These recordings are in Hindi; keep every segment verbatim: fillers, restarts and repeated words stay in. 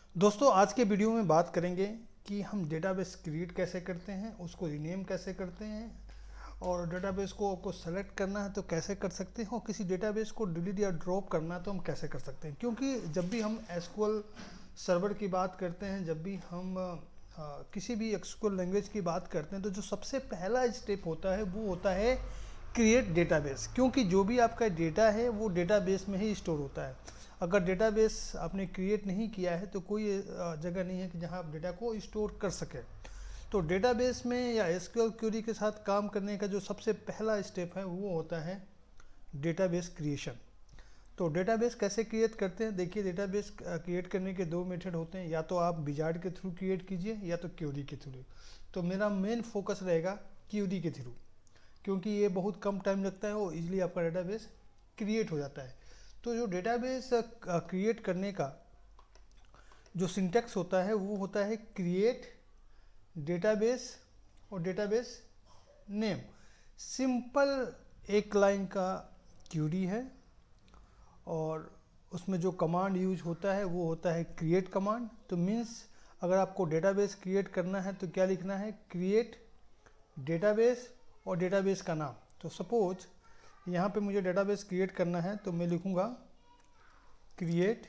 दोस्तों आज के वीडियो में बात करेंगे कि हम डेटाबेस क्रिएट कैसे करते हैं, उसको रीनेम कैसे करते हैं और डेटाबेस को आपको सेलेक्ट करना है तो कैसे कर सकते हैं और किसी डेटाबेस को डिलीट या ड्रॉप करना है तो हम कैसे कर सकते हैं। क्योंकि जब भी हम एसक्यूएल सर्वर की बात करते हैं, जब भी हम आ, किसी भी एसक्यूएल लैंग्वेज की बात करते हैं तो जो सबसे पहला स्टेप होता है वो होता है क्रिएट डेटाबेस। क्योंकि जो भी आपका डेटा है वो डेटाबेस में ही स्टोर होता है। अगर डेटाबेस आपने क्रिएट नहीं किया है तो कोई जगह नहीं है कि जहां आप डेटा को स्टोर कर सकें। तो डेटाबेस में या एसक्यूएल क्वेरी के साथ काम करने का जो सबसे पहला स्टेप है वो होता है डेटाबेस क्रिएशन। तो डेटाबेस कैसे क्रिएट करते हैं, देखिए डेटाबेस क्रिएट करने के दो मेथड होते हैं, या तो आप विजार्ड के थ्रू क्रिएट कीजिए या तो क्वेरी के थ्रू। तो मेरा मेन फोकस रहेगा क्वेरी के थ्रू, क्योंकि ये बहुत कम टाइम लगता है और इजीली आपका डेटाबेस क्रिएट हो जाता है। तो जो डेटाबेस क्रिएट करने का जो सिंटैक्स होता है वो होता है क्रिएट डेटाबेस और डेटाबेस नेम। सिंपल एक लाइन का क्वेरी है और उसमें जो कमांड यूज होता है वो होता है क्रिएट कमांड। तो मीन्स अगर आपको डेटाबेस क्रिएट करना है तो क्या लिखना है, क्रिएट डेटाबेस और डेटाबेस का नाम। तो सपोज यहाँ पे मुझे डेटाबेस क्रिएट करना है तो मैं लिखूँगा क्रिएट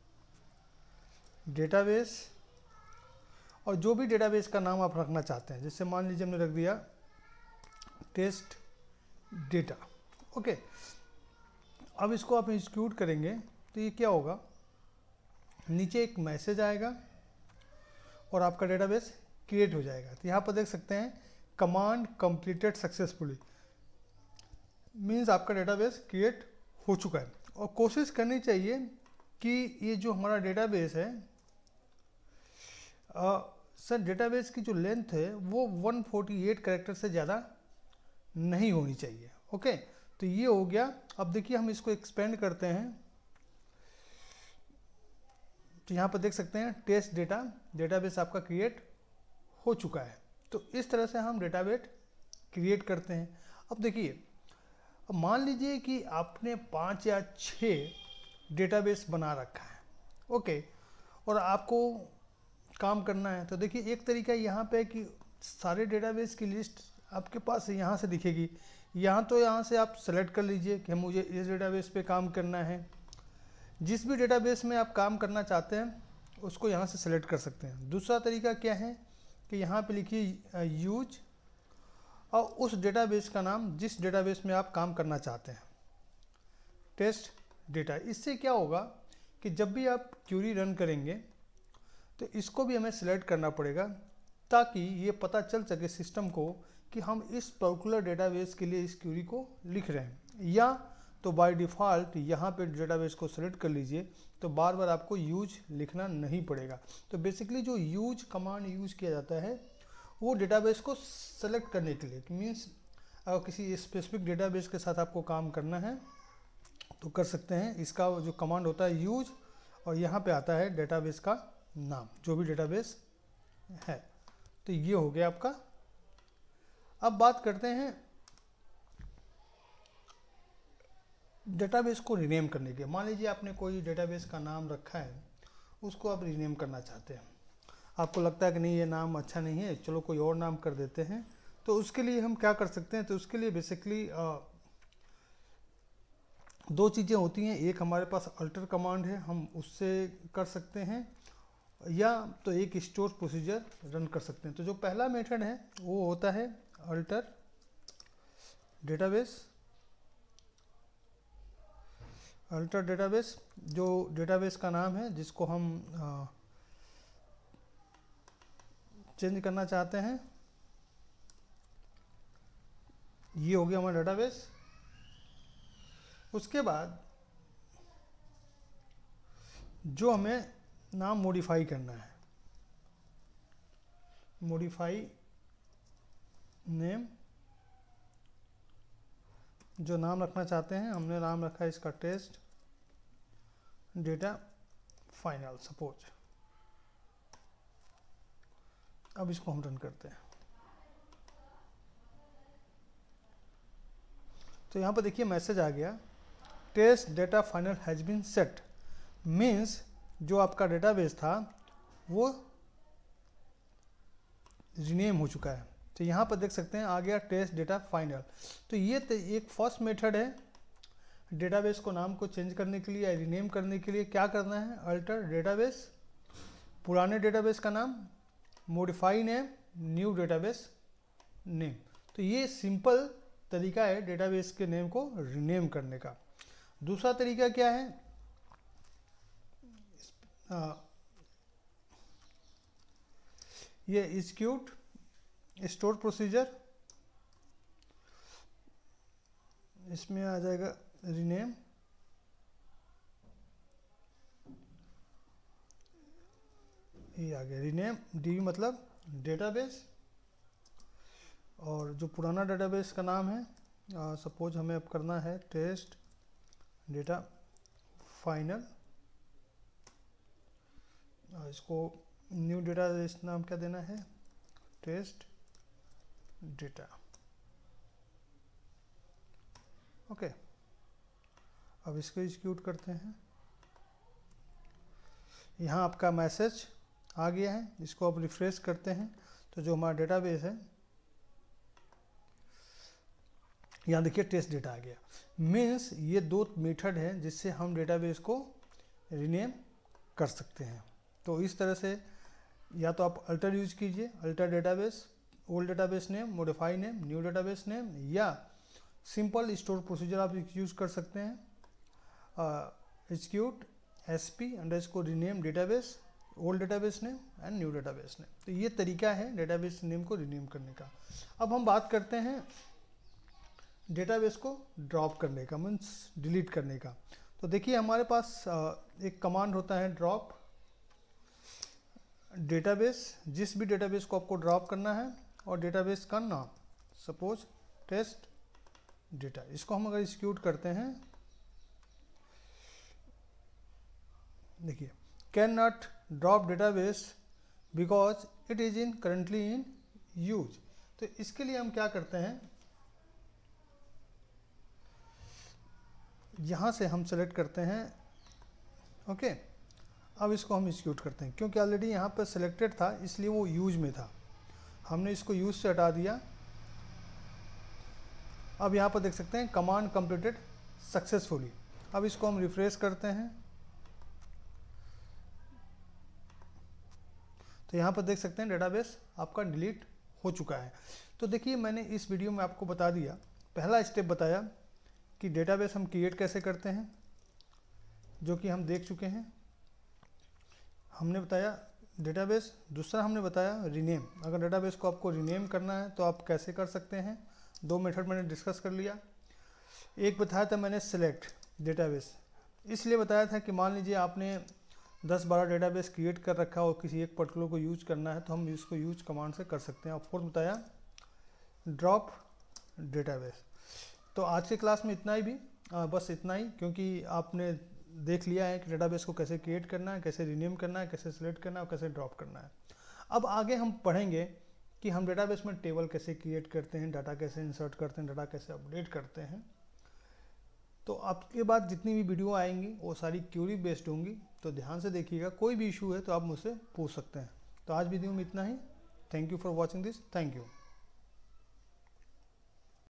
डेटाबेस और जो भी डेटाबेस का नाम आप रखना चाहते हैं, जैसे मान लीजिए हमने रख दिया टेस्ट डेटा। ओके, अब इसको आप एग्जीक्यूट करेंगे तो ये क्या होगा, नीचे एक मैसेज आएगा और आपका डेटाबेस क्रिएट हो जाएगा। तो यहाँ पर देख सकते हैं कमांड कंप्लीटेड सक्सेसफुली, मीन्स आपका डेटाबेस क्रिएट हो चुका है। और कोशिश करनी चाहिए कि ये जो हमारा डेटाबेस है आ, सर डेटाबेस की जो लेंथ है वो एक सौ अड़तालीस कैरेक्टर से ज़्यादा नहीं होनी चाहिए। ओके, तो ये हो गया। अब देखिए हम इसको एक्सपेंड करते हैं तो यहाँ पर देख सकते हैं टेस्ट डेटा, डेटाबेस आपका क्रिएट हो चुका है। तो इस तरह से हम डेटाबेस क्रिएट करते हैं। अब देखिए, अब मान लीजिए कि आपने पाँच या छः डेटाबेस बना रखा है, ओके, और आपको काम करना है। तो देखिए एक तरीका यहाँ पे कि सारे डेटाबेस की लिस्ट आपके पास यहाँ से दिखेगी। यहाँ तो यहाँ से आप सेलेक्ट कर लीजिए कि मुझे इस डेटाबेस पे काम करना है। जिस भी डेटाबेस में आप काम करना चाहते हैं उसको यहाँ से सेलेक्ट कर सकते हैं। दूसरा तरीका क्या है कि यहाँ पे लिखिए यूज और उस डेटाबेस का नाम जिस डेटाबेस में आप काम करना चाहते हैं, टेस्ट डेटा। इससे क्या होगा कि जब भी आप क्वेरी रन करेंगे तो इसको भी हमें सेलेक्ट करना पड़ेगा ताकि ये पता चल सके सिस्टम को कि हम इस पर्टिकुलर डेटाबेस के लिए इस क्वेरी को लिख रहे हैं। या तो बाय डिफ़ॉल्ट यहाँ पे डेटाबेस को सेलेक्ट कर लीजिए तो बार बार आपको यूज लिखना नहीं पड़ेगा। तो बेसिकली जो यूज कमांड यूज किया जाता है वो डेटाबेस को सेलेक्ट करने के लिए, मीन्स अगर किसी स्पेसिफिक डेटाबेस के साथ आपको काम करना है तो कर सकते हैं। इसका जो कमांड होता है यूज और यहाँ पे आता है डेटाबेस का नाम, जो भी डेटाबेस है। तो ये हो गया आपका। अब बात करते हैं डेटाबेस को रीनेम करने के। मान लीजिए आपने कोई डेटाबेस का नाम रखा है, उसको आप रीनेम करना चाहते हैं, आपको लगता है कि नहीं ये नाम अच्छा नहीं है, चलो कोई और नाम कर देते हैं। तो उसके लिए हम क्या कर सकते हैं, तो उसके लिए बेसिकली दो चीज़ें होती हैं। एक हमारे पास अल्टर कमांड है, हम उससे कर सकते हैं, या तो एक स्टोर प्रोसीजर रन कर सकते हैं। तो जो पहला मेथड है वो होता है अल्टर डेटाबेस। अल्टर डेटाबेस जो डेटाबेस का नाम है जिसको हम आ, चेंज करना चाहते हैं, ये हो गया हमारा डेटाबेस। उसके बाद जो हमें नाम मॉडिफाई करना है, मॉडिफाई नेम, जो नाम रखना चाहते हैं, हमने नाम रखा है इसका टेस्ट डेटा फाइनल सपोज। अब इसको हम रन करते हैं तो यहाँ पर देखिए मैसेज आ गया, test data final has been set. Means जो आपका डेटाबेस था वो रीनेम हो चुका है। तो यहाँ पर देख सकते हैं आ गया टेस्ट डेटा फाइनल। तो ये एक फर्स्ट मेथड है डेटाबेस को नाम को चेंज करने के लिए या रीनेम करने के लिए। क्या करना है, अल्टर डेटाबेस, पुराने डेटाबेस का नाम, modify name, new database name. तो ये सिंपल तरीका है डेटाबेस के नेम को रीनेम करने का। दूसरा तरीका क्या है, आ, ये एग्जीक्यूट स्टोर प्रोसीजर, इसमें आ जाएगा रीनेम, ये आ गया रीनेम, डी मतलब डेटाबेस, और जो पुराना डेटाबेस का नाम है सपोज हमें अब करना है टेस्ट डेटा फाइनल, इसको न्यू डेटाबेस नाम क्या देना है, टेस्ट डेटा। ओके, अब इसको एग्जीक्यूट करते हैं। यहाँ आपका मैसेज आ गया है, इसको अब रिफ्रेश करते हैं तो जो हमारा डेटाबेस है, यहाँ देखिए टेस्ट डेटा आ गया। मीन्स ये दो मेथड हैं जिससे हम डेटाबेस को रीनेम कर सकते हैं। तो इस तरह से या तो आप अल्टर यूज कीजिए, alter database, old database name, modify name, new database name, या सिंपल स्टोर प्रोसीजर आप यूज कर सकते हैं, execute S P underscore rename database, old database name and new database name. तो ये तरीका है डेटाबेस नेम को रीनेम करने का। अब हम बात करते हैं डेटाबेस को ड्रॉप करने का, मीन्स डिलीट करने का। तो देखिए हमारे पास एक कमांड होता है ड्रॉप डेटाबेस, जिस भी डेटाबेस को आपको ड्रॉप करना है, और डेटाबेस का नाम सपोज टेस्ट डेटा। इसको हम अगर एग्जीक्यूट करते हैं, देखिए can not drop database because it is in currently in use. तो इसके लिए हम क्या करते हैं, यहाँ से हम सेलेक्ट करते हैं, ओके। अब इसको हम एग्जीक्यूट करते हैं, क्योंकि ऑलरेडी यहाँ पर सेलेक्टेड था इसलिए वो यूज में था, हमने इसको यूज से हटा दिया। अब यहाँ पर देख सकते हैं कमांड कंप्लीटेड सक्सेसफुली। अब इसको हम रिफ्रेश करते हैं तो यहाँ पर देख सकते हैं डेटाबेस आपका डिलीट हो चुका है। तो देखिए मैंने इस वीडियो में आपको बता दिया, पहला स्टेप बताया कि डेटाबेस हम क्रिएट कैसे करते हैं, जो कि हम देख चुके हैं, हमने बताया डेटाबेस। दूसरा हमने बताया रीनेम, अगर डेटाबेस को आपको रीनेम करना है तो आप कैसे कर सकते हैं, दो मेथड मैंने डिस्कस कर लिया। एक बताया था मैंने सेलेक्ट डेटाबेस, इसलिए बताया था कि मान लीजिए आपने दस बारह डेटाबेस क्रिएट कर रखा और किसी एक पर्टिकुलर को यूज करना है तो हम इसको यूज कमांड से कर सकते हैं। और फोर्थ बताया ड्रॉप डेटाबेस। तो आज के क्लास में इतना ही भी आ, बस इतना ही, क्योंकि आपने देख लिया है कि डेटाबेस को कैसे क्रिएट करना है, कैसे रीनेम करना है, कैसे सिलेक्ट करना है और कैसे ड्रॉप करना है। अब आगे हम पढ़ेंगे कि हम डेटाबेस में टेबल कैसे क्रिएट करते हैं, डाटा कैसे इंसर्ट करते हैं, डाटा कैसे अपडेट करते हैं। तो आपके बाद जितनी भी वीडियो आएंगी वो सारी क्यूरी बेस्ड होंगी, तो ध्यान से देखिएगा। कोई भी इशू है तो आप मुझसे पूछ सकते हैं। तो आज वीडियो में इतना ही। Thank you for watching this. Thank you.